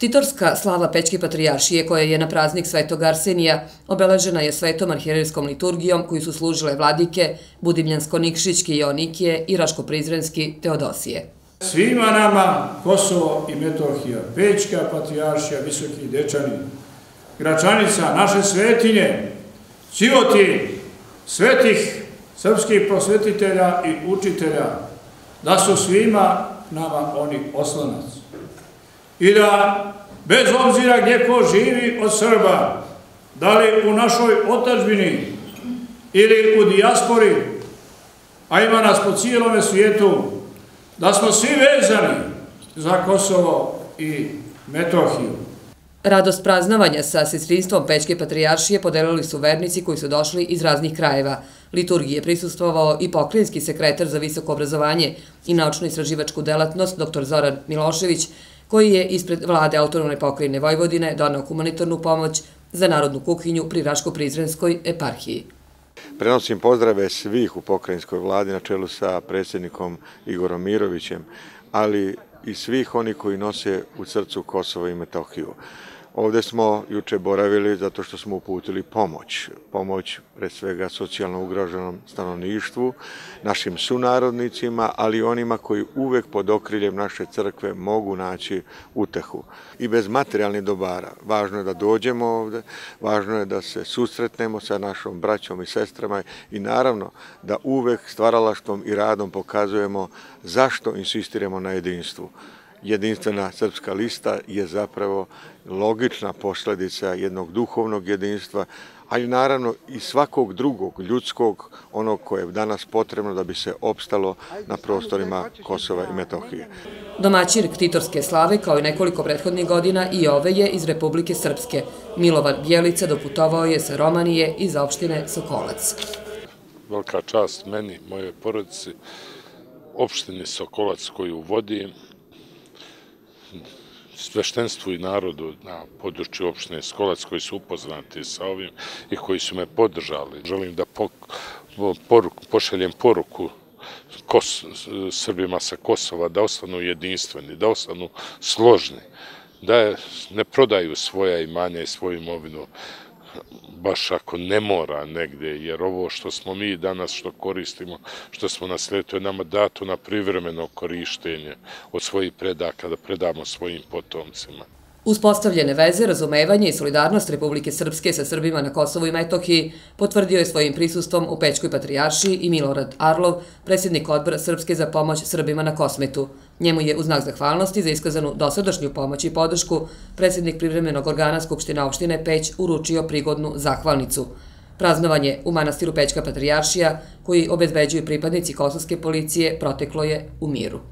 Ktitorska slava Pećke patrijaršije, koja je na praznik Svetog Arsenija, obeležena je svetom arhijerejskom liturgijom koju su služile vladike Budimljansko-Nikšićki Joanikije i Raško-Prizrenski Teodosije. Svima nama Kosovo i Metohija, Pećka patrijaršija, Visoki Dečani, Gračanica, naše svetinje, životi svetih srpskih prosvetitelja i učitelja, da su svima nama oni oslonac. I da, bez obzira gdje ko živi od Srba, da li u našoj otadžbini ili u dijaspori, a ima nas po cijelome svijetu, da smo svi vezani za Kosovo i Metohiju. Radost praznovanja sa sestrinstvom Pećke patrijaršije podelili su vernici koji su došli iz raznih krajeva. Liturgiji je prisustvovao i pokrajinski sekretar za visoko obrazovanje i naučno-istraživačku delatnost dr. Zoran Milošević, koji je ispred vlade autonomne pokrajine Vojvodine donao humanitarnu pomoć za narodnu kuhinju pri Raško-Prizrenskoj eparhiji. Prenosim pozdrave svih u pokrajinskoj vladi na čelu sa predsjednikom Igorom Mirovićem, ali i svih oni koji nose u srcu Kosovo i Metohiju. Ovdje smo juče boravili zato što smo uputili pomoć pre svega socijalno ugroženom stanovništvu, našim sunarodnicima, ali i onima koji uvek pod okriljem naše crkve mogu naći utehu. I bez materijalnih dobara. Važno je da dođemo ovdje, važno je da se susretnemo sa našom braćom i sestrama i naravno da uvek stvaralaštvom i radom pokazujemo zašto insistiramo na jedinstvu. Jedinstvena srpska lista je zapravo logična posljedica jednog duhovnog jedinstva, ali naravno i svakog drugog ljudskog, onog koje je danas potrebno da bi se opstalo na prostorima Kosova i Metohije. Domaćin ktitorske slave, kao i nekoliko prethodnih godina, i ove je iz Republike Srpske. Milovan Bjelica doputovao je sa Romanije iz opštine Sokolac. Velika čast meni, moje porodici, opštini Sokolac koju vodim, sveštenstvu i narodu na području opštine Sokolac koji su upoznati sa ovim i koji su me podržali. Želim da pošaljem poruku Srbima sa Kosova da ostanu jedinstveni, da ostanu složni, da ne prodaju svoja imanja i svoju imovinu baš ako ne mora negde, jer ovo što smo mi danas što koristimo, što smo nasledili, to je nama dato na privremeno korištenje od svojih predaka da predamo svojim potomcima. Uspostavljene veze, razumevanje i solidarnost Republike Srpske sa Srbima na Kosovu i Metohiji potvrdio je svojim prisustvom u Pećkoj patrijaršiji i Milorad Arlov, predsjednik odbora Srpske za pomoć Srbima na Kosmetu. Njemu je u znak zahvalnosti za iskazanu dosadašnju pomoć i podršku predsjednik privremenog organa Skupštine opštine Peć uručio prigodnu zahvalnicu. Praznovanje u manastiru Pećka patrijaršija, koji obezbeđuju pripadnici kosovske policije, proteklo je u miru.